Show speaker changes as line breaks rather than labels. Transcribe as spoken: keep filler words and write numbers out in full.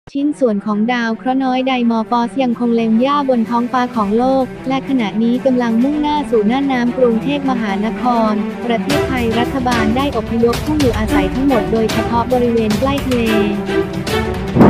ชิ้นส่วนของดาวเคราะห์น้อยไดมอร์ฟอสยังคงเล็มย่าบนท้องฟ้าของโลกและขณะนี้กำลังมุ่งหน้าสู่น่านน้ำกรุงเทพมหานครประเทศไทยรัฐบาลได้อพยพผู้อยู่อาศัยทั้งหมดโดยเฉพาะบริเวณใกล้ทะเล